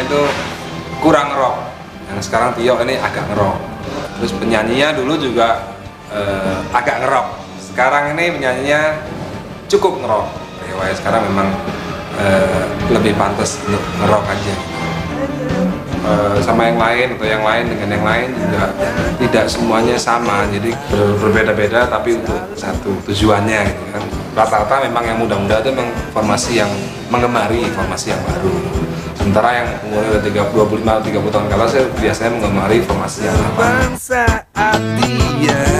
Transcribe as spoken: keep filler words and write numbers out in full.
itu kurang rock, yang sekarang Tio ini agak ngerok. Terus penyanyinya dulu juga eh, agak ngerok, sekarang ini penyanyinya cukup ngerok. Dewa sekarang memang eh, lebih pantas untuk ngerok aja. Uh, sama yang lain atau yang lain dengan yang lain juga tidak semuanya sama, jadi ber berbeda-beda tapi untuk satu tujuannya gitu kan. Rata-rata memang yang muda-muda itu memang formasi yang mengemari formasi yang baru, sementara yang umurnya udah tiga puluh, dua puluh lima, tiga puluh tahun ke atas biasanya mengemari formasi yang lama.